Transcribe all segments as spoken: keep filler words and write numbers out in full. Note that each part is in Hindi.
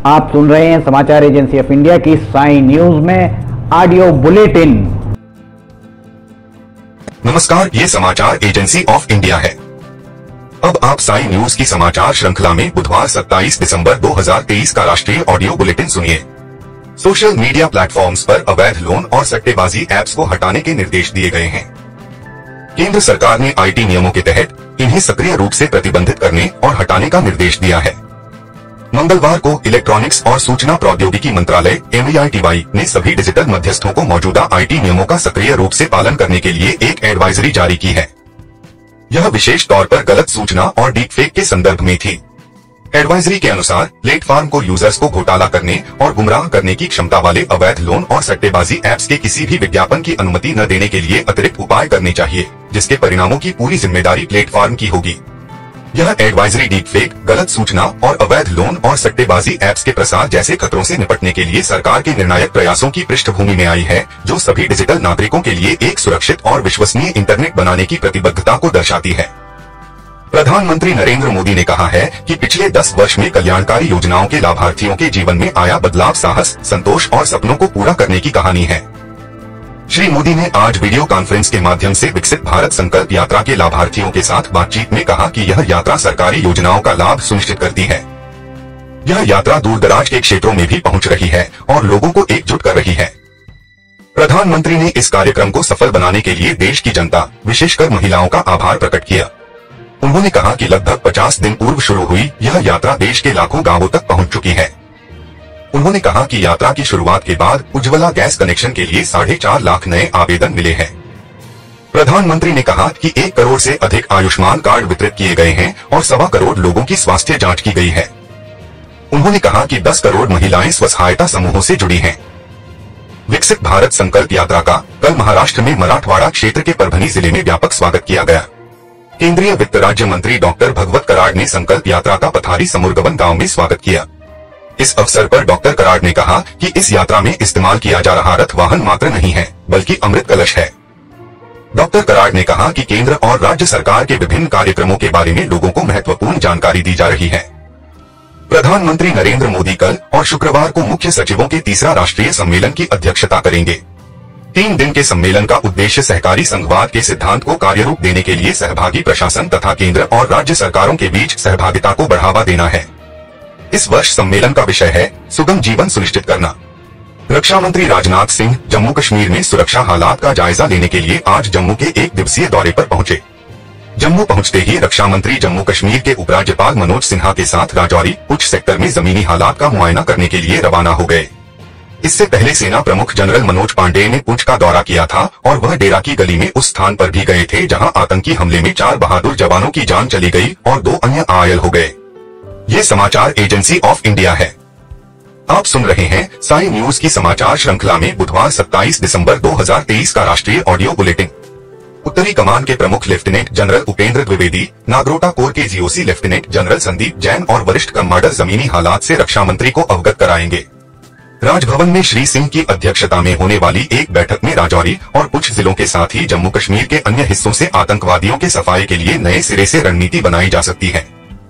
आप सुन रहे हैं समाचार एजेंसी ऑफ इंडिया की साई न्यूज में ऑडियो बुलेटिन। नमस्कार, ये समाचार एजेंसी ऑफ इंडिया है। अब आप साई न्यूज की समाचार श्रृंखला में बुधवार सत्ताईस दिसंबर दो हज़ार तेईस का राष्ट्रीय ऑडियो बुलेटिन सुनिए। सोशल मीडिया प्लेटफॉर्म्स पर अवैध लोन और सट्टेबाजी ऐप्स को हटाने के निर्देश दिए गए हैं। केंद्र सरकार ने आईटी नियमों के तहत इन्हें सक्रिय रूप से प्रतिबंधित करने और हटाने का निर्देश दिया है। मंगलवार को इलेक्ट्रॉनिक्स और सूचना प्रौद्योगिकी मंत्रालय M E I T Y ने सभी डिजिटल मध्यस्थों को मौजूदा आईटी नियमों का सक्रिय रूप से पालन करने के लिए एक एडवाइजरी जारी की है। यह विशेष तौर पर गलत सूचना और डीपफेक के संदर्भ में थी। एडवाइजरी के अनुसार प्लेटफॉर्म को यूजर्स को घोटाला करने और गुमराह करने की क्षमता वाले अवैध लोन और सट्टेबाजी ऐप्स के किसी भी विज्ञापन की अनुमति न देने के लिए अतिरिक्त उपाय करने चाहिए, जिसके परिणामों की पूरी जिम्मेदारी प्लेटफॉर्म की होगी। यह एडवाइजरी डीपफेक, गलत सूचना और अवैध लोन और सट्टेबाजी ऐप्स के प्रसार जैसे खतरों से निपटने के लिए सरकार के निर्णायक प्रयासों की पृष्ठभूमि में आई है, जो सभी डिजिटल नागरिकों के लिए एक सुरक्षित और विश्वसनीय इंटरनेट बनाने की प्रतिबद्धता को दर्शाती है। प्रधानमंत्री नरेंद्र मोदी ने कहा है कि पिछले दस वर्ष में कल्याणकारी योजनाओं के लाभार्थियों के जीवन में आया बदलाव साहस, संतोष और सपनों को पूरा करने की कहानी है। श्री मोदी ने आज वीडियो कॉन्फ्रेंस के माध्यम से विकसित भारत संकल्प यात्रा के लाभार्थियों के साथ बातचीत में कहा कि यह यात्रा सरकारी योजनाओं का लाभ सुनिश्चित करती है। यह यात्रा दूर दराज के क्षेत्रों में भी पहुंच रही है और लोगों को एकजुट कर रही है। प्रधानमंत्री ने इस कार्यक्रम को सफल बनाने के लिए देश की जनता, विशेषकर महिलाओं का आभार प्रकट किया। उन्होंने कहा कि लगभग पचास दिन पूर्व शुरू हुई यह यात्रा देश के लाखों गांवों तक पहुंच चुकी है। उन्होंने कहा कि यात्रा की शुरुआत के बाद उज्ज्वला गैस कनेक्शन के लिए साढ़े चार लाख नए आवेदन मिले हैं। प्रधानमंत्री ने कहा कि एक करोड़ से अधिक आयुष्मान कार्ड वितरित किए गए हैं और सवा करोड़ लोगों की स्वास्थ्य जांच की गई है। उन्होंने कहा कि दस करोड़ महिलाएं स्वसहायता समूहों से जुड़ी हैं। विकसित भारत संकल्प यात्रा का कल महाराष्ट्र में मराठवाड़ा क्षेत्र के परभनी जिले में व्यापक स्वागत किया गया। केंद्रीय वित्त राज्य मंत्री डॉक्टर भगवत कराड़ ने संकल्प यात्रा का पथारी समुरगवन गांव में स्वागत किया। इस अवसर पर डॉक्टर कराड़ ने कहा कि इस यात्रा में इस्तेमाल किया जा रहा रथ वाहन मात्र नहीं है, बल्कि अमृत कलश है। डॉक्टर कराड़ ने कहा कि केंद्र और राज्य सरकार के विभिन्न कार्यक्रमों के बारे में लोगों को महत्वपूर्ण जानकारी दी जा रही है। प्रधानमंत्री नरेंद्र मोदी कल और शुक्रवार को मुख्य सचिवों के तीसरा राष्ट्रीय सम्मेलन की अध्यक्षता करेंगे। तीन दिन के सम्मेलन का उद्देश्य सहकारी संघवाद के सिद्धांत को कार्यरूप देने के लिए सहभागी प्रशासन तथा केंद्र और राज्य सरकारों के बीच सहभागिता को बढ़ावा देना है। इस वर्ष सम्मेलन का विषय है सुगम जीवन सुनिश्चित करना। रक्षा मंत्री राजनाथ सिंह जम्मू कश्मीर में सुरक्षा हालात का जायजा लेने के लिए आज जम्मू के एक दिवसीय दौरे पर पहुंचे। जम्मू पहुंचते ही रक्षा मंत्री जम्मू कश्मीर के उपराज्यपाल मनोज सिन्हा के साथ राजौरी उच्च सेक्टर में जमीनी हालात का मुआयना करने के लिए रवाना हो गए। इससे पहले सेना प्रमुख जनरल मनोज पांडेय ने पुंछ का दौरा किया था और वह डेरा की गली में उस स्थान पर भी गए थे जहां आतंकी हमले में चार बहादुर जवानों की जान चली गई और दो अन्य घायल हो गए। ये समाचार एजेंसी ऑफ इंडिया है। आप सुन रहे हैं साई न्यूज की समाचार श्रृंखला में बुधवार सत्ताईस दिसंबर दो हज़ार तेईस का राष्ट्रीय ऑडियो बुलेटिन। उत्तरी कमान के प्रमुख lieutenant general Upendra Dwivedi, Nagrota corps के G O C lieutenant general Sandeep Jain और वरिष्ठ कमांडर जमीनी हालात से रक्षा मंत्री को अवगत कराएंगे। राजभवन में श्री सिंह की अध्यक्षता में होने वाली एक बैठक में राजौरी और कुछ जिलों के साथ ही जम्मू कश्मीर के अन्य हिस्सों से आतंकवादियों के सफाये के लिए नए सिरे से रणनीति बनाई जा सकती है।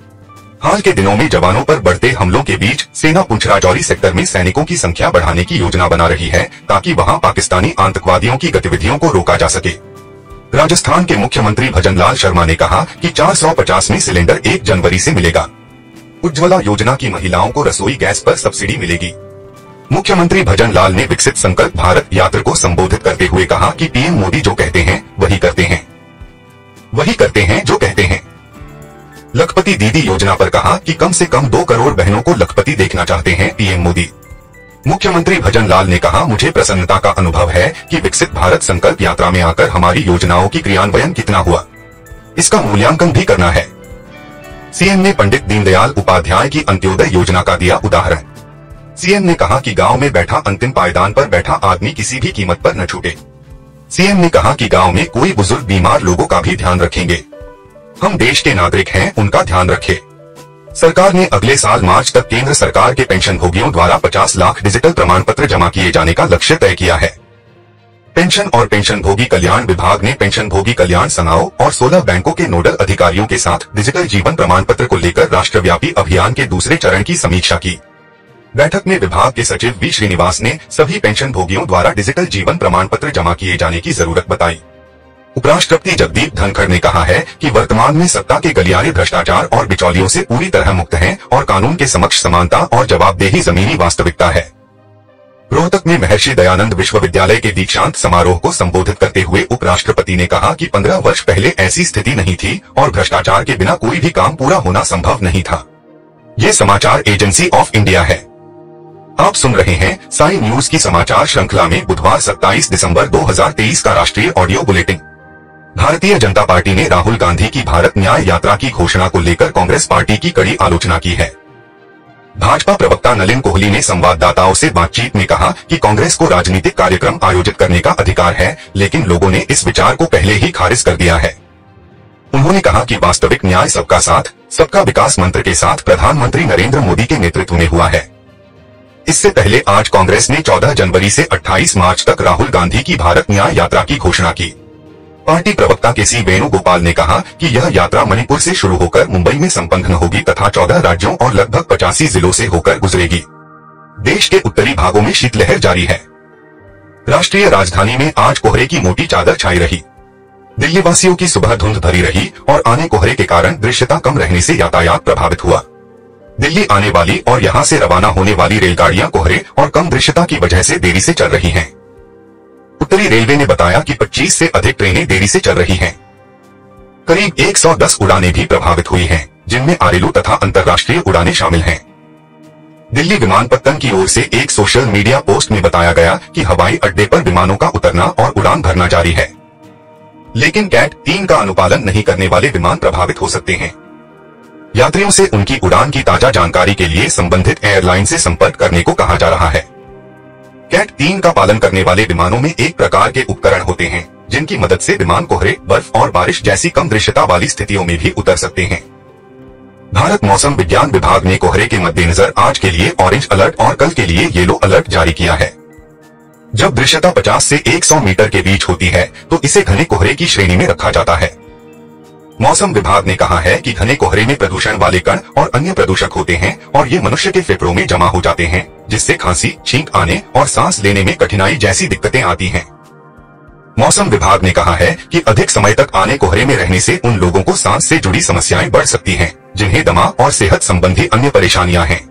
हाल के दिनों में जवानों पर बढ़ते हमलों के बीच सेना पुंछ राजौरी सेक्टर में सैनिकों की संख्या बढ़ाने की योजना बना रही है, ताकि वहां पाकिस्तानी आतंकवादियों की गतिविधियों को रोका जा सके। राजस्थान के मुख्यमंत्री भजनलाल शर्मा ने कहा कि चार सौ पचासवीं सिलेंडर एक जनवरी से मिलेगा। उज्ज्वला योजना की महिलाओं को रसोई गैस पर सब्सिडी मिलेगी। मुख्यमंत्री भजनलाल ने विकसित संकल्प भारत यात्रा को संबोधित करते हुए कहा कि पीएम मोदी जो कहते हैं वही करते हैं, वही करते हैं जो कहते हैं। लखपति दीदी योजना पर कहा कि कम से कम दो करोड़ बहनों को लखपति देखना चाहते हैं पीएम मोदी। मुख्यमंत्री भजनलाल ने कहा, मुझे प्रसन्नता का अनुभव है कि विकसित भारत संकल्प यात्रा में आकर हमारी योजनाओं की क्रियान्वयन कितना हुआ, इसका मूल्यांकन भी करना है। सीएम ने पंडित दीनदयाल उपाध्याय की अंत्योदय योजना का दिया उदाहरण। सीएम ने कहा कि गांव में बैठा अंतिम पायदान पर बैठा आदमी किसी भी कीमत पर न छूटे। सीएम ने कहा कि गांव में कोई बुजुर्ग बीमार लोगों का भी ध्यान रखेंगे। हम देश के नागरिक हैं, उनका ध्यान रखें। सरकार ने अगले साल मार्च तक केंद्र सरकार के पेंशन भोगियों द्वारा पचास लाख डिजिटल प्रमाण पत्र जमा किए जाने का लक्ष्य तय किया है। पेंशन और पेंशन भोगी कल्याण विभाग ने पेंशन भोगी कल्याण संघों और सोलह बैंकों के नोडल अधिकारियों के साथ डिजिटल जीवन प्रमाण पत्र को लेकर राष्ट्रव्यापी अभियान के दूसरे चरण की समीक्षा की। बैठक में विभाग के सचिव वी श्रीनिवास ने सभी पेंशन भोगियों द्वारा डिजिटल जीवन प्रमाण पत्र जमा किए जाने की जरूरत बताई। उपराष्ट्रपति जगदीप धनखड़ ने कहा है कि वर्तमान में सत्ता के गलियारे भ्रष्टाचार और बिचौलियों से पूरी तरह मुक्त हैं और कानून के समक्ष समानता और जवाबदेही जमीनी वास्तविकता है। रोहतक में महर्षि दयानंद विश्वविद्यालय के दीक्षांत समारोह को संबोधित करते हुए उपराष्ट्रपति ने कहा कि पंद्रह वर्ष पहले ऐसी स्थिति नहीं थी और भ्रष्टाचार के बिना कोई भी काम पूरा होना संभव नहीं था। ये समाचार एजेंसी ऑफ इंडिया है। आप सुन रहे हैं साई न्यूज की समाचार श्रृंखला में बुधवार सत्ताईस दिसंबर दो हज़ार तेईस का राष्ट्रीय audio bulletin. Bharatiya Janata party ने राहुल गांधी की भारत न्याय यात्रा की घोषणा को लेकर कांग्रेस पार्टी की कड़ी आलोचना की है। भाजपा प्रवक्ता नलिन कोहली ने संवाददाताओं से बातचीत में कहा कि कांग्रेस को राजनीतिक कार्यक्रम आयोजित करने का अधिकार है, लेकिन लोगों ने इस विचार को पहले ही खारिज कर दिया है। उन्होंने कहा कि वास्तविक न्याय सबका साथ सबका विकास मंत्र के साथ प्रधानमंत्री नरेंद्र मोदी के नेतृत्व में हुआ है। इससे पहले आज कांग्रेस ने चौदह जनवरी से अट्ठाईस मार्च तक राहुल गांधी की भारत न्याय यात्रा की घोषणा की। पार्टी प्रवक्ता के सी वेणुगोपाल ने कहा कि यह यात्रा मणिपुर से शुरू होकर मुंबई में संपन्न होगी तथा चौदह राज्यों और लगभग पचासी जिलों से होकर गुजरेगी। देश के उत्तरी भागों में शीतलहर जारी है। राष्ट्रीय राजधानी में आज कोहरे की मोटी चादर छाई रही। दिल्ली वासियों की सुबह धुंध भरी रही और आने कोहरे के कारण दृश्यता कम रहने से यातायात प्रभावित हुआ। दिल्ली आने वाली और यहां से रवाना होने वाली रेलगाड़ियां कोहरे और कम दृश्यता की वजह से देरी से चल रही हैं। उत्तरी रेलवे ने बताया कि पच्चीस से अधिक ट्रेनें देरी से चल रही हैं। करीब एक सौ दस उड़ानें भी प्रभावित हुई हैं, जिनमें घरेलू तथा अंतर्राष्ट्रीय उड़ानें शामिल हैं। दिल्ली विमानपत्तन की ओर से एक सोशल मीडिया पोस्ट में बताया गया कि हवाई अड्डे पर विमानों का उतरना और उड़ान भरना जारी है, लेकिन कैट तीन का अनुपालन नहीं करने वाले विमान प्रभावित हो सकते हैं। यात्रियों से उनकी उड़ान की ताजा जानकारी के लिए संबंधित एयरलाइन से संपर्क करने को कहा जा रहा है। कैट तीन का पालन करने वाले विमानों में एक प्रकार के उपकरण होते हैं, जिनकी मदद से विमान कोहरे, बर्फ और बारिश जैसी कम दृश्यता वाली स्थितियों में भी उतर सकते हैं। भारत मौसम विज्ञान विभाग ने कोहरे के मद्देनजर आज के लिए ऑरेंज अलर्ट और कल के लिए येलो अलर्ट जारी किया है। जब दृश्यता पचास से सौ मीटर के बीच होती है तो इसे घने कोहरे की श्रेणी में रखा जाता है। मौसम विभाग ने कहा है कि घने कोहरे में प्रदूषण वाले कण और अन्य प्रदूषक होते हैं और ये मनुष्य के फेफड़ों में जमा हो जाते हैं, जिससे खांसी, छींक आने और सांस लेने में कठिनाई जैसी दिक्कतें आती हैं। मौसम विभाग ने कहा है कि अधिक समय तक आने कोहरे में रहने से उन लोगों को सांस से जुड़ी समस्याएं बढ़ सकती हैं, जिन्हें दमा और सेहत संबंधी अन्य परेशानियां हैं।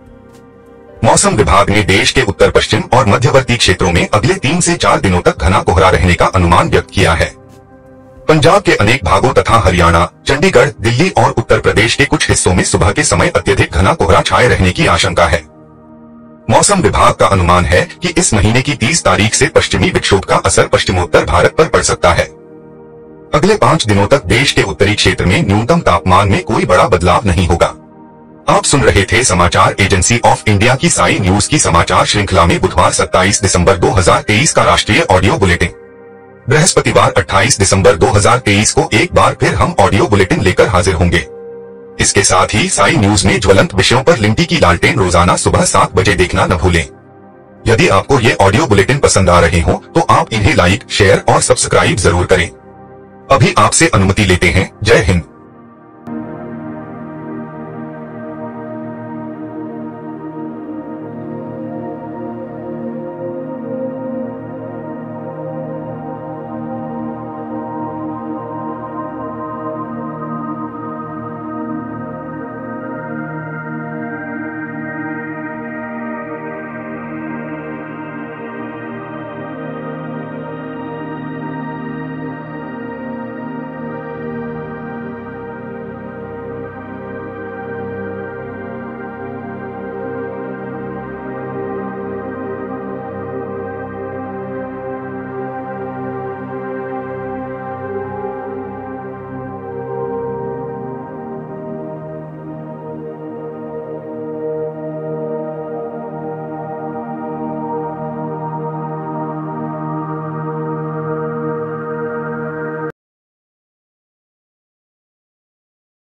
मौसम विभाग ने देश के उत्तर पश्चिम और मध्यवर्ती क्षेत्रों में अगले तीन से चार दिनों तक घना कोहरा रहने का अनुमान व्यक्त किया है। पंजाब के अनेक भागों तथा हरियाणा, चंडीगढ़, दिल्ली और उत्तर प्रदेश के कुछ हिस्सों में सुबह के समय अत्यधिक घना कोहरा छाए रहने की आशंका है। मौसम विभाग का अनुमान है कि इस महीने की तीस तारीख से पश्चिमी विक्षोभ का असर पश्चिमोत्तर भारत पर पड़ सकता है। अगले पाँच दिनों तक देश के उत्तरी क्षेत्र में न्यूनतम तापमान में कोई बड़ा बदलाव नहीं होगा। आप सुन रहे थे समाचार एजेंसी ऑफ इंडिया की साई न्यूज की समाचार श्रृंखला में बुधवार सत्ताईस दिसंबर दो हज़ार तेईस का राष्ट्रीय ऑडियो बुलेटिन। बृहस्पतिवार अट्ठाईस दिसंबर दो हज़ार तेईस को एक बार फिर हम ऑडियो बुलेटिन लेकर हाजिर होंगे। इसके साथ ही साई न्यूज में ज्वलंत विषयों पर लिंटी की लालटेन रोजाना सुबह सात बजे देखना न भूलें। यदि आपको ये ऑडियो बुलेटिन पसंद आ रहे हो तो आप इन्हें लाइक, शेयर और सब्सक्राइब जरूर करें। अभी आपसे अनुमति लेते हैं। जय हिंद।